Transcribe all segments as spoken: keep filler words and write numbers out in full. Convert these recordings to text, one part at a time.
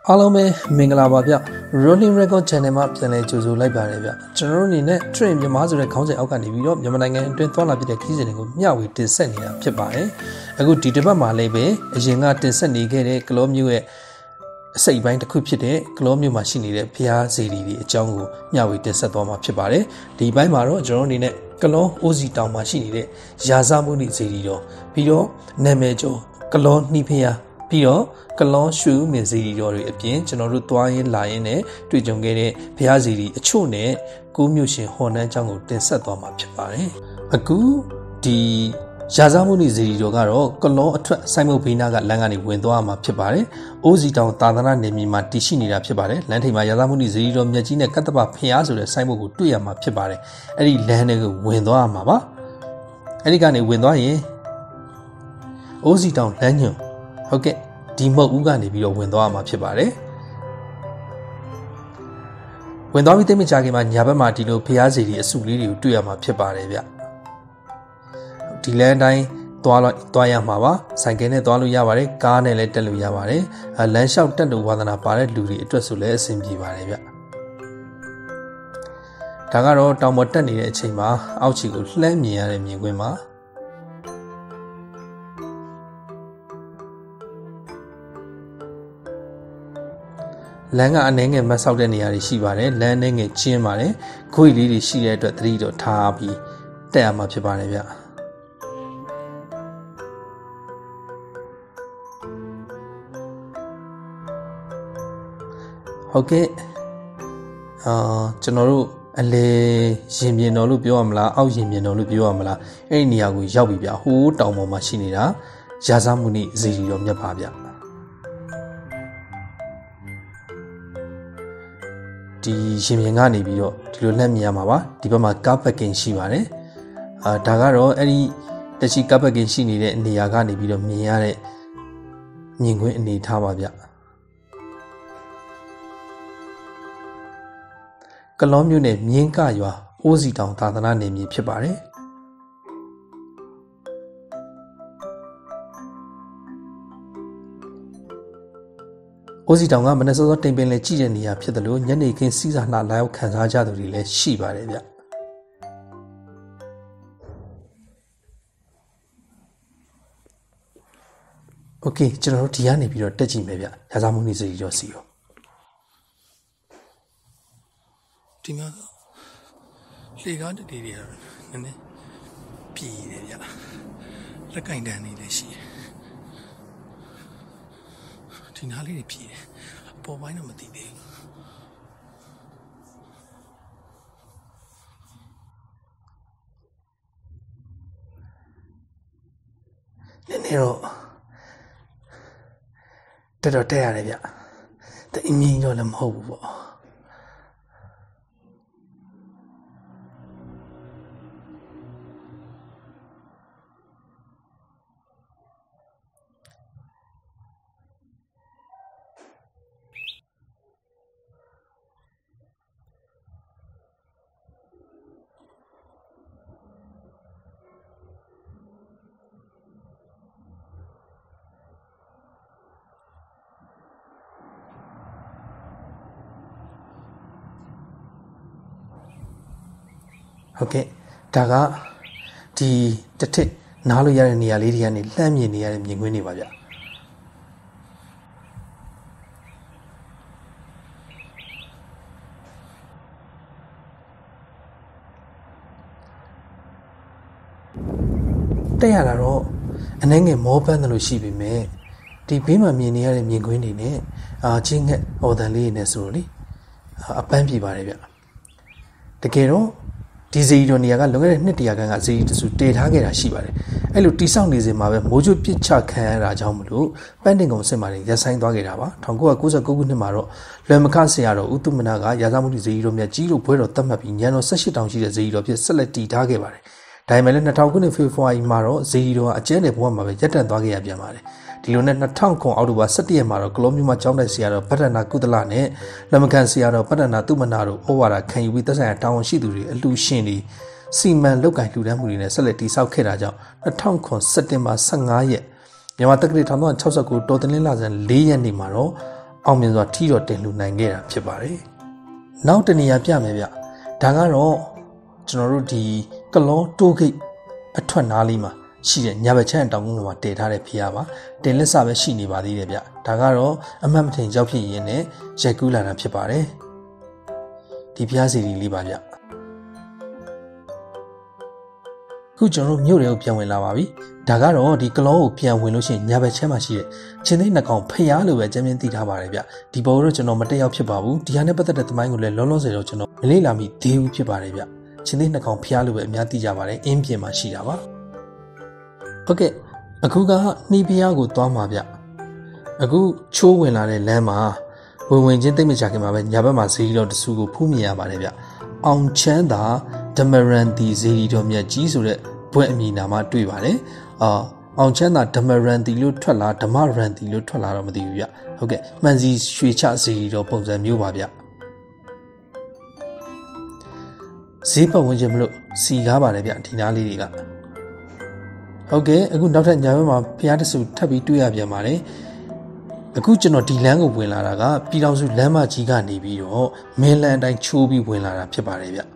အားလုံးပဲမင်္ဂလာပါဗျ Rolling Record Channel မှာပြန်လည်ကြိုဆိုလိုက်ပါတယ်ဗျကျွန်တော်တို့အနေနဲ့ Train မြန်မာဆိုတဲ့ခေါင်းစဉ်အောက်ကနေပြီးတော့မြန်မာနိုင်ငံအတွင်းသွားလာပြတဲ့ခီးစဉ်တွေကိုမျှဝေတင်ဆက်နေတာဖြစ်ပါတယ်အခုဒီတစ်ပတ်မှာလည်းပဲအရင်ကတင်ဆက်နေခဲ့တဲ့ကလောမျိုးရဲ့အစိပ်ပိုင်းတစ်ခုဖြစ်တဲ့ကလောမျိုးမှာရှိနေတဲ့ဘုရားစေတီတွေအကြောင်းကိုမျှဝေတင်ဆက်သွားမှာဖြစ်ပါတယ်ဒီဘက်မှာတော့ကျွန်တော်တို့အနေနဲ့ကလောအိုးစီတောင်မှာရှိနေတဲ့ရာဇမှုနိစေတီတော်ပြီးတော့နာမည်ကျော်ကလောနှီးဖျားပြီးတော့ကလောရွှေဦးမင်းစီရီတော်တွေအပြင်ကျွန်တော်တို့သွားရင်းလာရင်းနဲ့တွေ့ကြုံခဲ့တဲ့ဘုရားစီရီအချို့နဲ့ကိုမျိုးရှင်ဟော်နှန်းကျောင်းကိုတင်ဆက်သွားမှာဖြစ်ပါတယ်အခုဒီရာဇမှုနိစီရီတော်ကတော့ကလောအထွက်ဆိုင်မုတ်ဘေးနားကလမ်းကနေဝင်သွားမှာဖြစ်ပါတယ်အိုးစီတောင်သာသနာနယ်မြေမှာတည်ရှိနေတာဖြစ်ပါတယ်လမ်းထိပ်မှာရာဇမှုနိစီရီတော်မြတ်ကြီးနဲ့ကတ္တပဖျားဆိုတဲ့ဆိုင်မုတ်ကိုတွေ့ရမှာဖြစ်ပါတယ်အဲ့ဒီလမ်းတွေကိုဝင်သွားမှာပါအဲ့ဒီကနေဝင်သွားရင်အိုးစီတောင်လမ်းညွန်ဟုတ်ကဲ့ဒီမုတ်ဦးကနေပြီးတော့ဝင်သွားမှာဖြစ်ပါတယ်ဝင်သွားပြီးတိတ်မကြခင်မှာညာဘက်မှာဒီလိုဖျားစီတွေအစုလေးတွေကိုတွေ့ရမှာဖြစ်ပါတယ်ဗျဒီလမ်းတိုင်းသွားလို့သွားရမှာပါဆိုင်ကယ်နဲ့သွားလို့ရပါတယ်ကားနဲ့လည်းတက်လို့ရပါတယ်လမ်းလျှောက်တက်လို့ဝါသနာပါတဲ့လူတွေအတွက်ဆိုလည်းအဆင်ပြေပါတယ်ဗျဒါကတော့တောင်ပေါ်တက်နေတဲ့အချိန်မှာအောက်ခြေကိုလှမ်းမြင်ရတဲ့မြင်ကွင်းမှာလမ်းကအနှဲငယ်မဆောက်တဲ့နေရာတွေရှိပါတယ်လမ်းအနှဲငယ်ကျင်းပါတယ်ခွေလေးတွေရှိတဲ့အတွက်သတိတော့ထားပြီးတက်ရမှာဖြစ်ပါတယ်ဗျဟုတ်ကဲ့အာကျွန်တော်တို့အလေရင်ပြင်တော်လို့ပြောရမလားအောက်ရင်ပြင်တော်လို့ပြောရမလားအဲ့ဒီနေရာကိုရောက်ပြီဗျဟိုးတောင်ပေါ်မှာရှိနေတာရာဇမှုနိစေတီတော်မြတ်ပါဗျဒီရှင်ပြင်ကနေပြီးတော့ဒီလိုလှမ်းမြင်ရမှာပါဒီဘက်မှာကားပက်ကင်ရှိပါတယ်အာဒါကတော့အဲ့ဒီတချီကားပက်ကင်ရှိနေတဲ့နေရာကနေပြီးတော့မြင်ရတဲ့မြင်ကွင်းအနေထားပါဗျကလောမြို့နယ်မြင်းကရွာအိုးစီတောင်သာသနာနယ်မြေဖြစ်ပါတယ်အိုးစီတောင်ကမနက်စောစောတိမ်ပင်လဲကြည့်တဲ့နေရာဖြစ်တယ်လို့ညနေခင်းစီးစာနှလာရောက်ခံစားကြသူတွေလည်းရှိပါတယ်ဗျโอเคကျွန်တော်တို့ဒီကနေပြီးတော့တက်ကြည့်မယ်ဗျရာဇမှုနိစေတီတော်စီရောဒီမှာလေကားတတိတွေကတော့နည်းနည်းပြည်တယ်ဗျလက်ကင်တန်းနေလည်းရှိတယ်ဒီနားလေးတွေပြည်တယ်အပေါ်ပိုင်းတော့မသိသေးဘူးနည်းနည်းတော့တက်တော့တက်ရတယ်ဗျแต่အမြင်တော့လည်းမဟုတ်ဘူးပေါ့ဟုတ်ကဲ့ဒါကဒီတစ်ထစ်နားလို့ရတဲ့နေရာလေးတွေကနေလှမ်းမြင်နေရတဲ့မြင်ကွင်းတွေပါဗျတက်ရတာတော့အနှဲငယ်မောပန်းတယ်လို့ရှိပေမဲ့ဒီဘေးမှာမြင်နေရတဲ့မြင်ကွင်းတွေနဲ့အာချင်းငှက်ဟော်တန်လေးနဲ့ဆိုလို့လေအပန်းပြေပါတယ်ဗျတကယ်တော့ဒီဇီတော်နေရာကလွန်ခဲ့တဲ့နှစ်တရာခန့်ကဇီတစုတည်ထားခဲ့တာရှိပါတယ်အဲ့လိုတိဆောက်နေစဉ်မှာပဲမိုးကြိုးပစ်ချခံရတာကြောင့်မလို့ပန်းတင်ကုံစစ်မှာရပ်ဆိုင်းသွားခဲ့တာပါ၁၉၉၉ခုနှစ်မှာတော့လွယ်မခဆရာတော်ဦးသူမနာကရာဇမှုနိဇီတော်မြတ်ကြီးလို့ဘွဲတော်သတ်မှတ်ပြီးညံတော်၁၈တောင်ရှိတဲ့ဇီတော်ဖြစ်ဆက်လက်တည်ထားခဲ့ပါတယ်ဒါပေမဲ့လည်း၂၀၀၀ခုနှစ်ဖေဖော်ဝါရီမှာတော့ဇီတော်ကအကျဉ်းနယ်ဘဝမှာပဲရပ်တန့်သွားခဲ့ရပြန်ပါတယ်ဒီလိုနဲ့၂၀၀၀ခုအောက်တိုဘာ၁၁ရက်မှာတော့ကလောမျိုးမှာကျောင်းတိုက်ဆရာတော်ဗတ္တနာကုသလနဲ့လမကန်ဆရာတော်ဗတ္တနာသူမနာတို့ဩဝါဒခံယူပြီးသက်ဆိုင်ရာတာဝန်ရှိသူတွေအလှူရှင်တွေစီမံလောက်ကင်လှူဒန်းမှုတွေနဲ့ဆက်လက်တည်ဆောက်ခဲ့တာကြောင့်၂၀၀၀ခုစက်တင်ဘာ၁၅ရက်မြန်မာတက္ကသိုလ်၁၉၆၉တော်တင်လင်းလာဇန်၄ရက်နေ့မှာတော့အောင်မြင်စွာထီတော်တင်လှူနိုင်ခဲ့တာဖြစ်ပါတယ်နောက်တနေရာပြမယ်ဗျဒါကတော့ကျွန်တော်တို့ဒီကလောတိုးဂိတ်အထွက်နားလေးမှာရှိတဲ့ညာဘက်ချမ်းတောင်ကုန်းမှာတည်ထားတဲ့ဖျားပါတင်လက်စပဲရှိနေပါသေးတယ်ဗျဒါကတော့အမှတ်မထင်ကြောက်ဖြစ်ရင်းနဲ့ရိုက်ကူးလာတာဖြစ်ပါတယ်ဒီဖျားစီရီလေးပါဗျခုကျွန်တော်တို့မြို့တွေကိုပြန်ဝင်လာပါပြီဒါကတော့ဒီကလောကိုပြန်ဝင်လို့ရှိရင်ညာဘက်ချမ်းမှာရှိတဲ့ချင်းသိန်းနှကောင်ဖျားလိုပဲအကျဉ်းချင်းသိထားပါတယ်ဗျဒီပေါ်တော့ကျွန်တော်မတက်ရောက်ဖြစ်ပါဘူးဒီဟာနဲ့ပတ်သက်တဲ့သမိုင်းကိုလည်းလုံးလုံးစေတော့ကျွန်တော်မလေ့လာမိသေးဘူးဖြစ်ပါတယ်ဗျချင်းသိန်းနှကောင်ဖျားလိုပဲအများသိကြပါတယ်အင်းပြင်မှာရှိတာပါဟုတ်ကဲ့အခုကနှီးဖျားကိုသွားမှာဗျအခုချိုးဝင်လာတဲ့လမ်းမှာဝင်ဝင်ချင်းသိမ့်မချခင်မှာပဲညာဘက်မှာဇေဒီတော်တဆူကိုဖူးမြင်ရပါတယ်ဗျအောင်ချမ်းသာဓမရန်တီဇေဒီတော်မြတ်ကြီးဆိုတဲ့ဘွဲ့အမည်နာမတွေ့ပါတယ်အာအောင်ချမ်းသာဓမရန်တီလို့ထွက်လာဓမရန်တီလို့ထွက်လာတော့မသိဘူးဗျဟုတ်ကဲ့မှန်စီရွှေချဇေဒီတော်ပုံစံမျိုးပါဗျဈေးပတ်ဝန်းကျင်မလို့စီကားပါတယ်ဗျဒီနားလေးတွေကဟုတ်ကဲ့အခုနောက်ထပ်ညာဘက်မှာဖျားတဆူထပ်ပြီးတွေ့ရပြန်ပါတယ်အခုကျွန်တော်ဒီလမ်းကိုဝင်လာတာကပြည်တော်စုလမ်းမကြီးကနေပြီးတော့မင်းလန်းအတိုင်းချိုးပြီးဝင်လာတာဖြစ်ပါတယ်ဗျ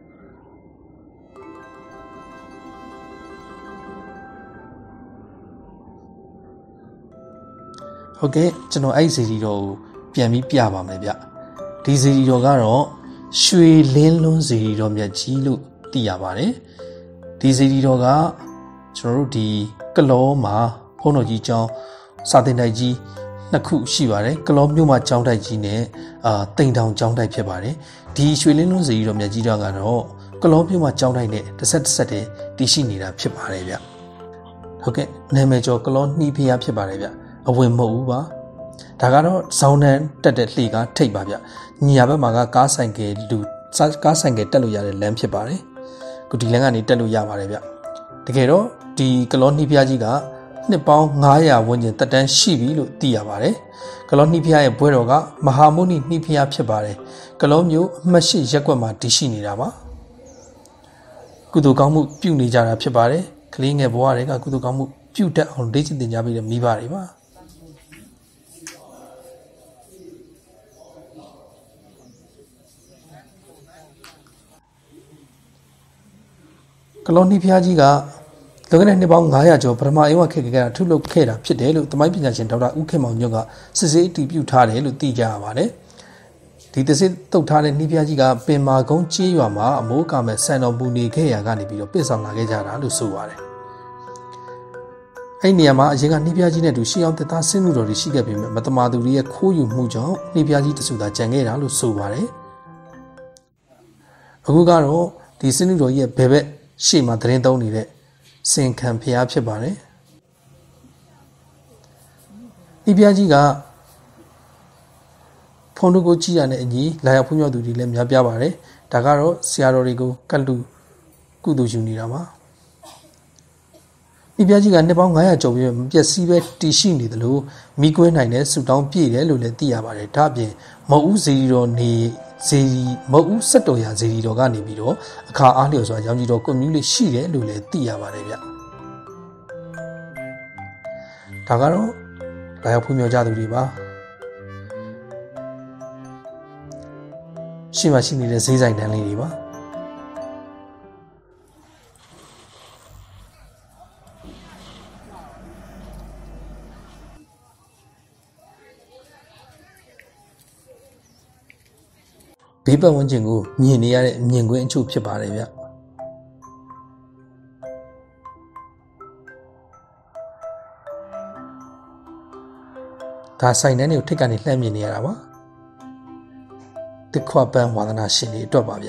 ဟုတ်ကဲ့ကျွန်တော်အဲ့ဒီဇီဒီတော်ကိုပြန်ပြီးပြပါမယ်ဗျဒီဇီဒီတော်ကတော့ရွှေလင်းလွန်းဇီဒီတော်မြတ်ကြီးလို့သိရပါတယ်ဒီဇီဒီတော်ကကျွန်တော်တို့ဒီကလောမှာဘုန်းတော်ကြီးကျောင်းစာသင်တိုက်ကြီးနှစ်ခုရှိပါတယ်ကလောမြို့မှာကျောင်းတိုက်ကြီးနဲ့အာတိမ်တောင်ကျောင်းတိုက်ဖြစ်ပါတယ်ဒီရွှေလင်းလွန်းစီတော်မြတ်ကြီးတော်ကတော့ကလောမြို့မှာကျောင်းတိုက်နဲ့တစ်ဆက်တစ်ဆက်တည်းတည်ရှိနေတာဖြစ်ပါတယ်ဗျဟုတ်ကဲ့နာမည်ကျော်ကလောနှီးဖျားဖြစ်ပါတယ်ဗျအဝင်မဟုတ်ဘူးပါဒါကတော့ဇောင်းတန်းတက်တဲ့လှေကထိပ်ပါဗျညာဘက်မှာကကားဆိုင်ကယ်လူကားဆိုင်ကယ်တက်လို့ရတဲ့လမ်းဖြစ်ပါတယ်ခုဒီလမ်းကနေတက်လို့ရပါတယ်ဗျတကယ်တော့ဒီကလောနှီးဖျားကြီးကနှစ်ပေါင်းငါးရာဝန်းကျင်တက်တန်းရှိပြီလို့သိရပါတယ်ကလောနှီးဖျားရဲ့ဘွဲတော်ကမဟာမုနိနှီးဖျားဖြစ်ပါတယ်ကလောမျိုးအမှတ်ရှိရက်ကွက်မှာတည်ရှိနေတာပါကုသိုလ်ကောင်းမှုပြုနေကြတာဖြစ်ပါတယ်ကလေးငယ်ဘဝတွေကကုသိုလ်ကောင်းမှုပြုတတ်အောင်လေ့ကျင့်သင်ကြားပေးတဲ့မိဘတွေပါကလောနှီးဖျားကြီးကလွန်ခဲ့တဲ့နှစ်ပေါင်းငါးရာကျော်ပထမအင်းဝခေတ်ကထုတ်လုပ်ခဲ့တာဖြစ်တယ်လို့သမိုင်းပညာရှင်ဒေါက်တာဦးခင်မောင်ညွန့်ကစစ်ဆေးအတည်ပြုထားတယ်လို့သိကြရပါတယ်ဒီသစစ်တုတ်ထားတဲ့နှီးဖျားကြီးကပင်မာကုန်းကြေးရွာမှာအမိုးကမဲ့ဆန်တော်မူနေခဲ့ရာကနေပြီးတော့ပြစ်ဆောင်လာခဲ့ကြတာလို့ဆိုပါတယ်အဲ့ဒီနေရာမှာအရင်ကနှီးဖျားကြီးနဲ့တူရှီအောင်တက်သားဆင်းမှုတော်တွေရှိခဲ့ပေမဲ့မတမာသူတွေရဲ့ခိုးယူမှုကြောင့်နှီးဖျားကြီးတဆူသာကြံခဲ့တာလို့ဆိုပါတယ်အခုကတော့ဒီဆင်းမှုတော်ကြီးရဲ့ဘယ်ဘက်ရှေ့မှာသတင်းသုံးနေတဲ့စင်ခံဖျားဖြစ်ပါတယ်ဒီဖျားကြီးကဖုန်းတို့ကိုကြည့်ရတဲ့အညီလာရောက်ဖွံ့ဖြိုးသူတွေလည်းများပြားပါတယ်ဒါကတော့ဆရာတော်တွေကိုကတ်လူကုသိုလ်ယူနေတာပါဒီဖျားကြီးကနှစ်ပေါင်းငါးရာကျော်ပြီးမပြည့်စည်ပဲတည်ရှိနေတယ်လို့မိကွင်းနိုင်တဲ့ဆူတောင်းပြည့်တယ်လို့လည်းသိရပါတယ်ဒါအပြင်မဟုတ်ဦးဇေဒီတော်နေဇေဒီမဟုတ်ဦးစက်တော်ရာဇေဒီတော်ကနေပြီးတော့အခါအားလျော်စွာရောင်ကြီးတော်ကွန်မြူလေးရှိတယ်လို့လည်းသိရပါတယ်ဗျဒါကတော့လာရောက်ဖွံ့ဖြိုးကြသူတွေပါရှိမှရှိနေတဲ့ဈေးဆိုင်တန်းလေးတွေပါဘေးပတ်ဝန်းကျင်ကိုမြင်နေရတဲ့မြင်ကွင်းအချို့ဖြစ်ပါတယ်ဗျဒါဆိုင်တန်းတွေကိုထိတ်ကနေလှမ်းမြင်နေရတာပါတစ်ခွပန်းဝါသနာရှင်တွေအတွက်ပါဗျ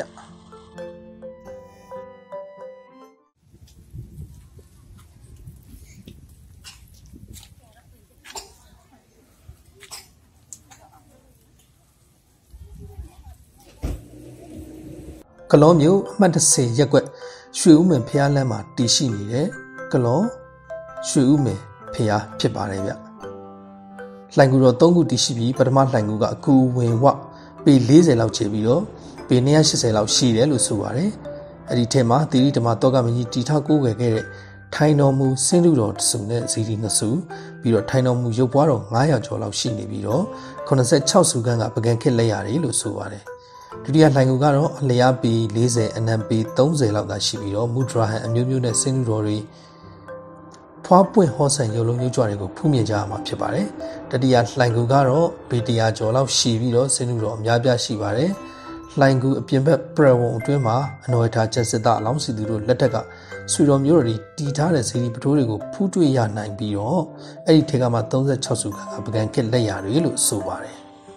ကလောမျိုးအမှတ်တစ်ဆယ်ရက်ကွက်ရွှေဦးမင်ဖျားလမ်းမှာတည်ရှိနေတဲ့ကလောရွှေဦးမင်ဖျားဖြစ်ပါတယ်ဗျလှိုင်ကူတော်သုံးခုတည်ရှိပြီးပထမလှိုင်ကူကအကူဝင်ဝပေလေးဆယ်လောက်ခြေပြီးတော့ပေနှစ်ရာရှစ်ဆယ်လောက်ရှိတယ်လို့ဆိုပါတယ်အဲ့ဒီထဲမှာသီရိဓမ္မတောကမင်းကြီးတီထောက်ကိုးကွယ်ခဲ့တဲ့ထိုင်တော်မူစင်းလူတော်စုနဲ့ဇီဒီနှစ်စုပြီးတော့ထိုင်တော်မူရုပ်ပွားတော်ငါးရာကျော်လောက်ရှိနေပြီးတော့ခုနှစ်ဆယ့်ခြောက်စုခန်းကပကံခစ်လက်ရတယ်လို့ဆိုပါတယ်ဒုတိယလှိုင်ကူကတော့အလျားပေ၄၀အနံပေ၃၀လောက်သာရှိပြီးတော့မူဒရာဟန်အမျိုးမျိုးနဲ့စင်းလူတော်တွေဖွားပွင့်ဟောဆန်ရုပ်လုံးရုပ်ကြွတွေကိုဖူးမြင်ကြရမှာဖြစ်ပါတယ်တတိယလှိုင်ကူကတော့ပေတရာကျော်လောက်ရှိပြီးတော့စင်းလူတော်အများပြားရှိပါတယ်လှိုင်ကူအပြင်ဘက်ပရဝုံအတွင်းမှာအနော်ထားချက်စစ်သားအလောင်းစီသူတို့လက်ထက်ကဆွေတော်မျိုးတွေတီထားတဲ့ဇီဒီပတိုးတွေကိုဖူးတွေ့ရနိုင်ပြီးတော့အဲ့ဒီထေကမှာ၃၆စုကပကံခစ်လက်ရာတွေလို့ဆိုပါတယ်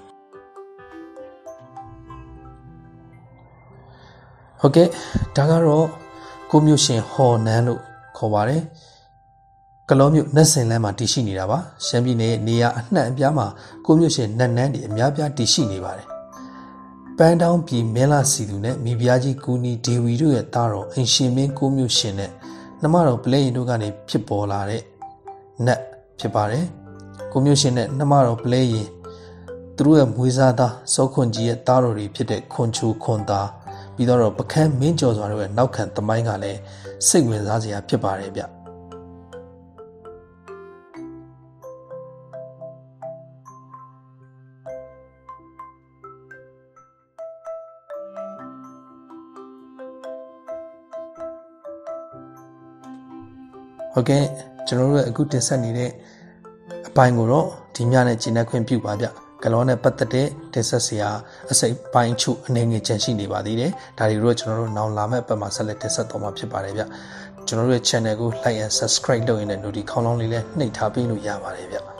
ဟုတ်ကဲ့ဒါကတော့ကိုမျိုးရှင်ဟော်နန်းလို့ခေါ်ပါတယ်ကလောမျိုးနတ်စင်လန်းမှာတည်ရှိနေတာပါရှမ်းပြည်နယ်နေရာအနှံ့အပြားမှာကိုမျိုးရှင်နတ်နန်းတွေအများပြားတည်ရှိနေပါတယ်ပန်းတောင်းပြည်မင်းလာစီသူနဲ့မိဖုရားကြီးကူနီဒေဝီတို့ရဲ့သားတော်အင်ရှင်မင်းကိုမျိုးရှင်နဲ့နှမတော်ပလဲရင်တို့ကနေဖြစ်ပေါ်လာတဲ့နတ်ဖြစ်ပါတယ်ကိုမျိုးရှင်နဲ့နှမတော်ပလဲရင်သူတို့ရဲ့မွေးစားသားစောခွန်ကြီးရဲ့သားတော်တွေဖြစ်တဲ့ခွန်ချူခွန်သားပြီးတော့ပကန်းမင်းကျော်စွာတို့ရဲ့နောက်ခံသမိုင်းကလည်းစိတ်ဝင်စားစရာဖြစ်ပါတယ်ဗျဟုတ်ကဲ့ကျွန်တော်တို့အခုတင်ဆက်နေတဲ့အပိုင်းကိုတော့ဒီညနဲ့ကျင်းတဲ့ခွင့်ပြုပါဗျကလောနဲ့ပတ်သက်တဲ့တင်ဆက်စရာအစိပ်ပိုင်းချို့အနေငယ်ကြန့်ရှိနေပါသေးတယ်ဒါတွေကိုတော့ကျွန်တော်တို့နောက်လာမယ့်ပတ်မှာဆက်လက်တင်ဆက်တော့မှာဖြစ်ပါတယ်ဗျကျွန်တော်တို့ရဲ့ channel ကို like and subscribe လုပ်ရင်းနဲ့ notification ခေါင်းလောင်းလေးလည်းနှိပ်ထားပေးလို့ရပါတယ်ဗျ